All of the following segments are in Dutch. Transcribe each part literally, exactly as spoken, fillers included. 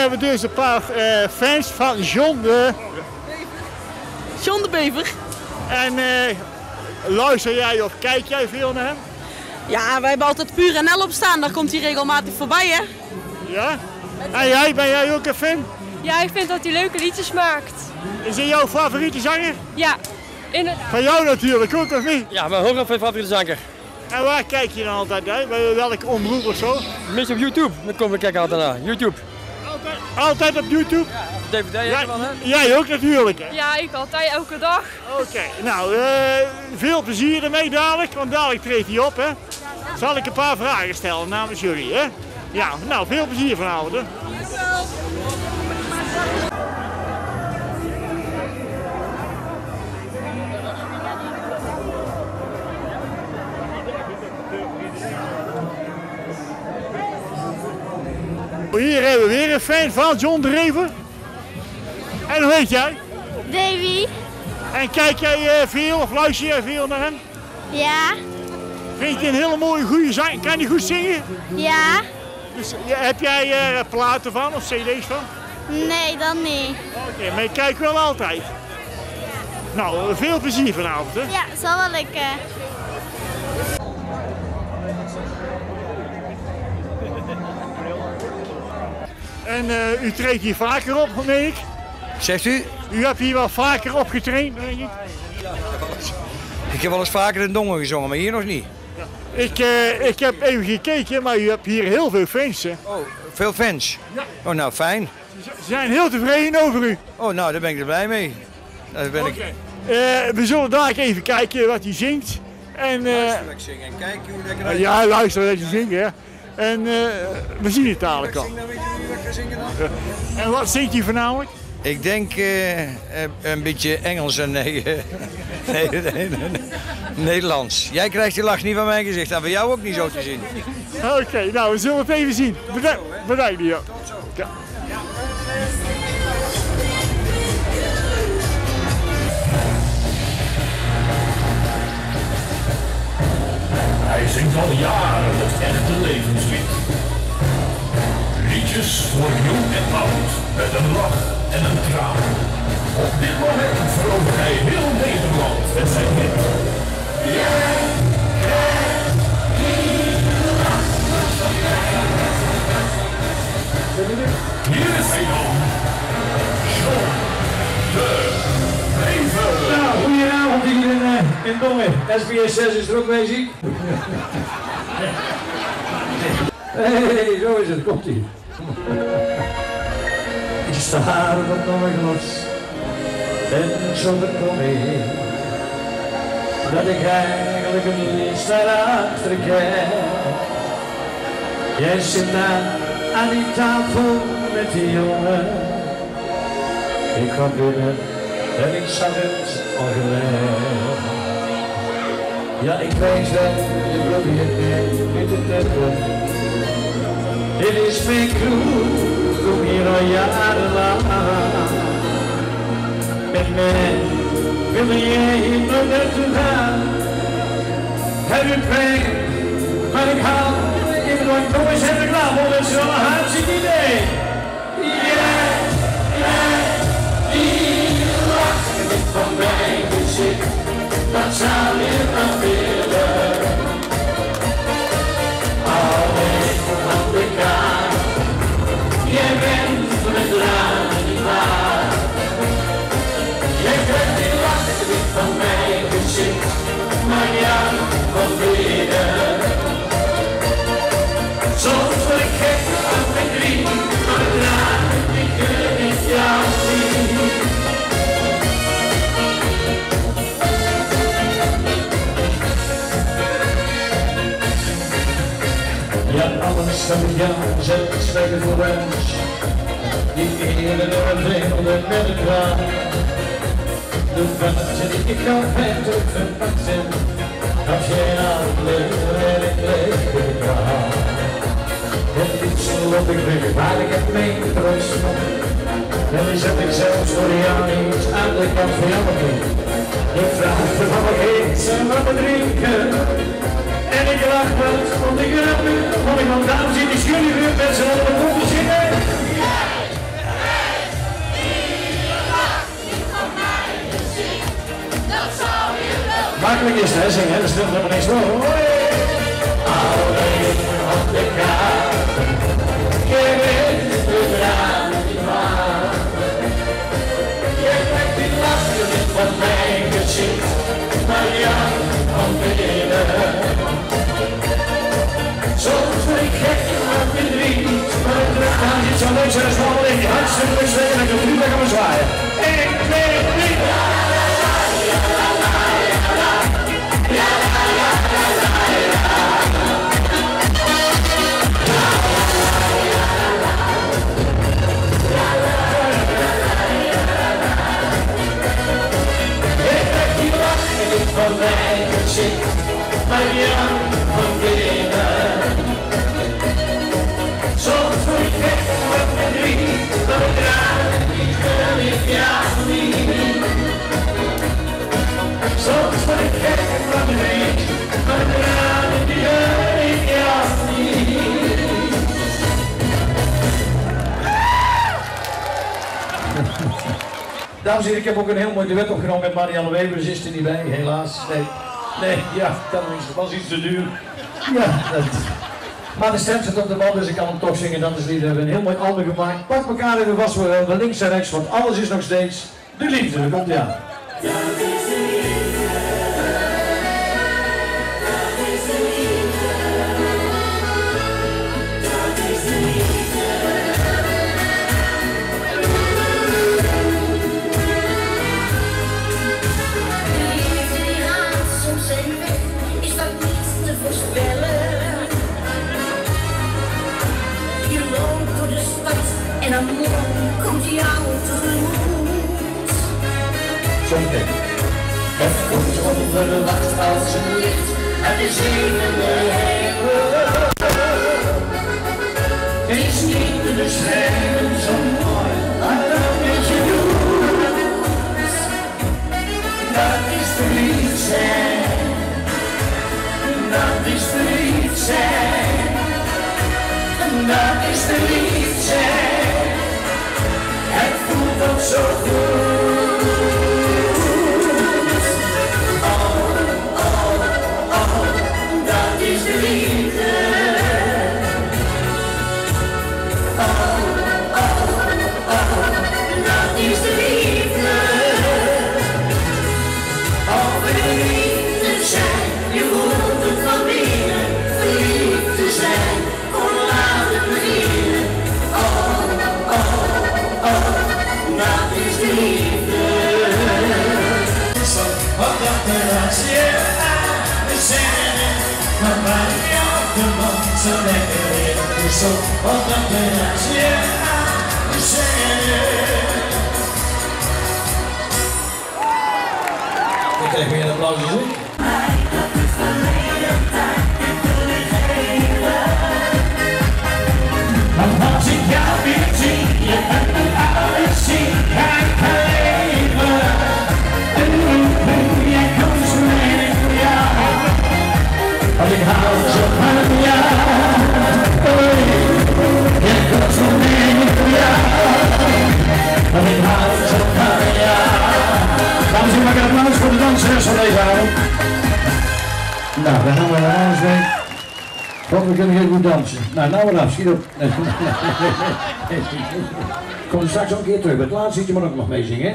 hebben dus een paar uh, fans van John de... John de Bever. En uh, luister jij of kijk jij veel naar hem? Ja, wij hebben altijd Puur N L op staan, daar komt hij regelmatig voorbij, hè? Ja? En jij, ben jij ook een fan? Ja, ik vind dat hij leuke liedjes maakt. Is hij jouw favoriete zanger? Ja, inderdaad. Van jou natuurlijk ook, of niet? Ja, mijn hoger favoriete zanger. En waar kijk je dan altijd naar? Bij welke omroep of zo? Een beetje op YouTube, dan kom ik kijken altijd naar. YouTube. Altijd, altijd op YouTube? Ja, D V D ja, van, hè? Jij ook natuurlijk, hè? Ja, ik altijd, elke dag. Oké, okay. nou, uh, veel plezier ermee dadelijk, want dadelijk treedt hij op, hè? Zal ik een paar vragen stellen namens jullie, hè? Ja, nou, veel plezier vanavond, hè? Hier hebben we weer een fan van John de Bever. En hoe heet jij? Davy. En kijk jij uh, veel of luister jij veel naar hem? Ja. Vind je een hele mooie, goede zang? Kan hij goed zingen? Ja. Dus, ja, heb jij uh, platen van of cd's van? Nee, dan niet. Oké, okay, maar je kijkt wel altijd. Nou, veel plezier vanavond, hè? Ja, zal wel lukken. En uh, u treedt hier vaker op, meen ik? Zegt u? U hebt hier wel vaker opgetraind, denk ik? Ik heb wel eens vaker in Dongen gezongen, maar hier nog niet. Ja. Ik, uh, ik heb even gekeken, maar u hebt hier heel veel fans, hè? Oh, veel fans? Ja. Oh, nou fijn. Ze zijn heel tevreden over u. Oh, nou, daar ben ik er blij mee. Daar ben okay. ik... uh, we zullen daar even kijken wat hij zingt. En, uh, luister dat ik zing en kijk hoe lekker uit. Ja, luister dat je zingt, hè. En uh, we zien het dadelijk al. En wat zingt hij voornamelijk? Ik denk uh, een beetje Engels en nee, uh, nee, nee, nee, nee, Nederlands. Jij krijgt die lach niet van mijn gezicht en van jou ook niet zo te zien. Oké, okay, nou we zullen het even zien. Bedankt, bedankt ja. Ja. Hij zingt al jaren het echte levenslied. Liedjes voor jong en oud, met een lach en een traan. Op dit moment verovert hij heel Nederland met zijn hit. Jij krijgt die lach. Hier is hij dan, John de Bever. Nou, goedenavond hier in, uh, in Dongen. S B S zes is er ook bezig. Hey, zo is het, komt ie. Ik sta op het Dongenlos en zonder kom ik dat ik eigenlijk een liefst naar achter kijk. Jij zit daar aan die tafel met die jongen. Ik kwam binnen en ik zag het al gelijk. Ja, ik weet dat je probeert mij te tempen. Dit is mijn kroeg, kom hier al jarenlang. Met mij wil jij hier nooit naartoe gaan. Heb je pijn, maar ik haal even door een jongens en reclame, dat is wel een hartstikke idee. Jij, jij, die lacht van mijn gezicht, wat zou je dan willen? Alleen van de kaart, jij bent van het raam niet waar. Jij krijgt die lach van mijn gezicht, maar ja, wat binnen. Soms word ik gek van mijn drie, maar het raam, ik kun niet jou zien. Ja, alles van jou zet spelen voor ons. Die ene door een vreemde met een kraan. De wachten die ik kan vijf op verpakt zijn. Als jij aan het leven en ik leef in de kraan. Het is zo op ik weg, maar ik heb mee troost van. En die zet ik zelfs voor jou niet aan de kant van jou niet. Ik vraag me van wat eten en wat te drinken. En ik lach wat, want ik grap nu, want ik van dames in die jullie weer met z'n allen de koppen zitten. makkelijk is hè, zingen, hè? Dat speelt helemaal niks voor. Alleen op de kaart, gewint de draan niet waar. Je trekt die lachje niet van mijn gezicht, maar jou van binnen. Soms ben ik gek van verdriet, maar het lukt aan niet zo leuk zijn als we allemaal in die hartstikke zweten en ik doe nu lekker maar zwaaien. één, twee, drie. Van mijn gezicht, maar jou van binnen. Soms word ik gek van verdriet, maar ik raak niet, wil ik jou niet. Soms word ik gek van verdriet, maar ik raak niet, wil ik jou niet. Dames en heren, ik heb ook een heel mooi duet opgenomen met Marianne Weber, ze is er niet bij, helaas. Nee, nee, ja, dat was iets te duur. Ja, dat... Maar de stem zit op de bal, dus ik kan hem toch zingen, dat is liefde. We hebben een heel mooi album gemaakt. Pak elkaar even vast voor de links en rechts, want alles is nog steeds de liefde. Dat komt ja. En dan morgen komt jou tegemoet. Zometeen. Het komt onverwacht als een licht uit de zevende hemel. Het is niet te beschrijven zo mooi, maar dat weet je doet. Dat is verliefd zijn. Dat is verliefd zijn. Dat is verliefd zijn. Het voelt ook zo goed. Oh, oh, oh, dat is de liefde. Oh, oh, oh, dat is de liefde. Oh, verliefd te zijn, je voelt het van binnen. Verliefd te zijn, kon laat het beginnen. Oh, oh, oh, dat is de liefde. Wat dat er als je aan de scène, maar waar je op de mond zo lekker in de zon. Wat dat er als je aan de scène. Ik krijg weer een applaus voor. Als ik jou weer zie, je hebt het alles zien, ga ik leven. En hoe jij komt zo mee voor jou. Want ik hou zo van jou. Jij komt zo mee voor jou. Want ik hou zo van jou. Dames en heren, maak een applaus voor de dansers van deze avond. Nou, dan gaan we naar huis mee. Want we kunnen heel goed dansen. Nou, nou maar af, schiet op. Kom straks ook een keer terug. Het laatste liedje moet ook nog mee zingen.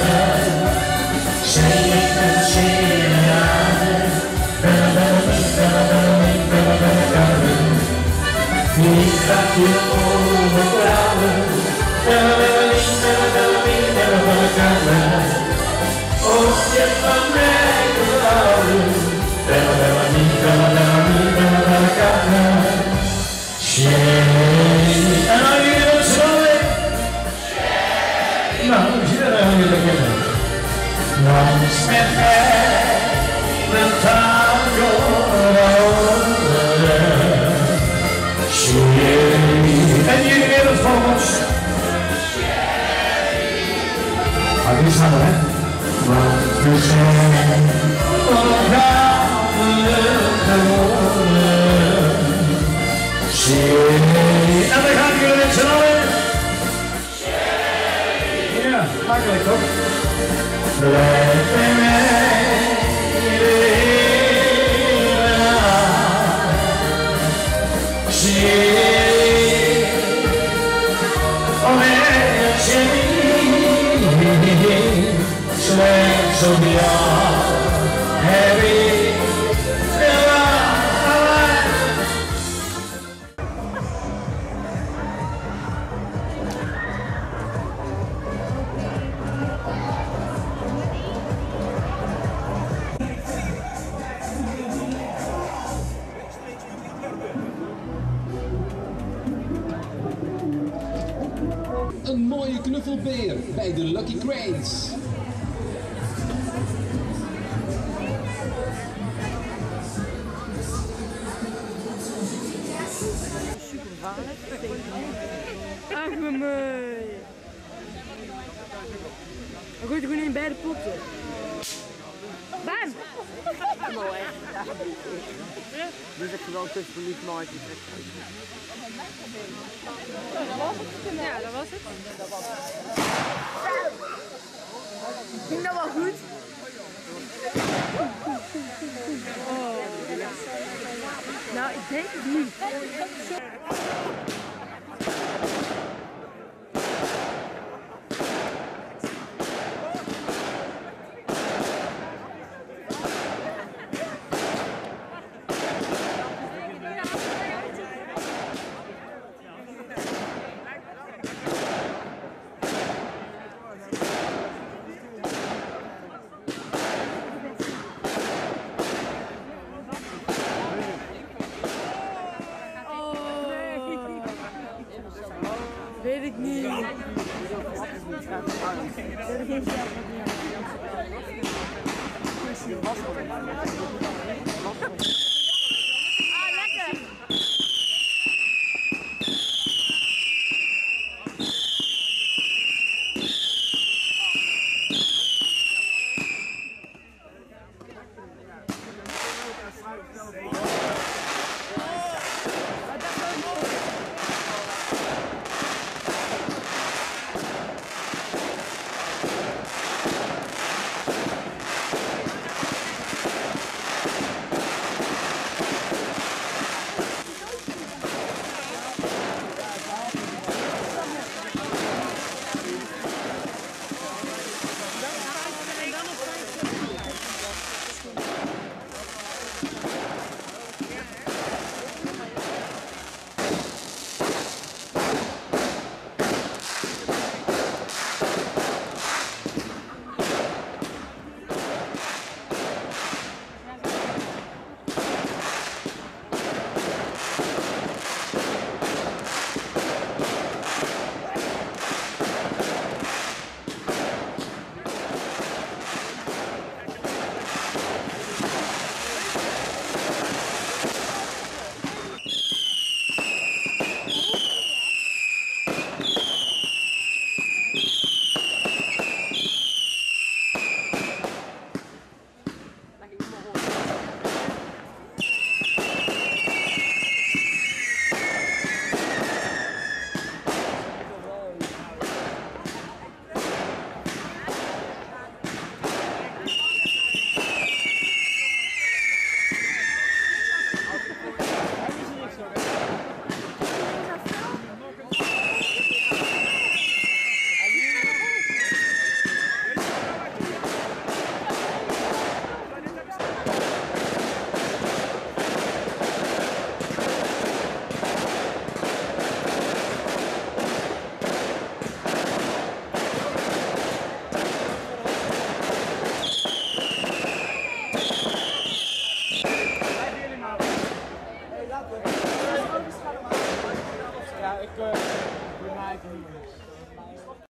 Ik ga je overtrouwen. Of je van mij wil houden. Bella bella mi, bella bella mi, bella bella cara. Sherry. En dan hier het zo weer. Nou, dan zie je dat eigenlijk lekker. Langs met mij, de tango over. Sherry. En jullie weer het volgens. Sherry. Maar die is nou hè. Want we zijn elkaar. En dan gaan jullie met z'n allen. Ja, makkelijk toch? Blijf bij mij. zo'n jaar heb ik gedaan. Een mooie knuffelbeer bij de Lucky Cranes. Ach, mijn mooi. Dan gooit gewoon in beide potten. Bam! Mooi. Dus ik gewoon tussen de lief maatjes. Ja, dat was het. Ging dat wel goed? Oh. Nou, ik denk het niet. Weet ik niet. Dat is geen zelf.